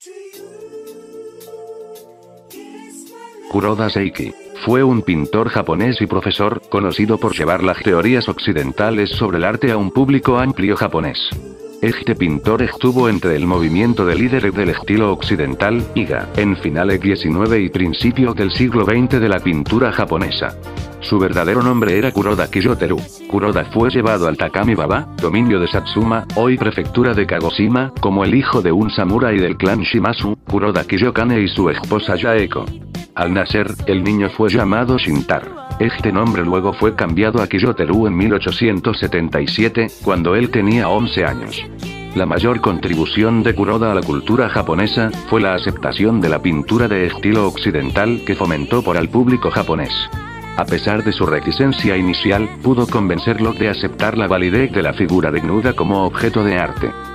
Kuroda Seiki fue un pintor japonés y profesor, conocido por llevar las teorías occidentales sobre el arte a un público amplio japonés. Este pintor estuvo entre el movimiento de líderes del estilo occidental, Iga, en finales XIX y principios del siglo XX de la pintura japonesa. Su verdadero nombre era Kuroda Kiyoteru. Kuroda fue llevado al Takami-baba, dominio de Satsuma, hoy prefectura de Kagoshima, como el hijo de un samurái del clan Shimazu, Kuroda Kiyokane y su esposa Yaeko. Al nacer, el niño fue llamado Shintar. Este nombre luego fue cambiado a Kiyoteru en 1877, cuando él tenía 11 años. La mayor contribución de Kuroda a la cultura japonesa fue la aceptación de la pintura de estilo occidental que fomentó por el público japonés. A pesar de su reticencia inicial, pudo convencerlo de aceptar la validez de la figura desnuda como objeto de arte.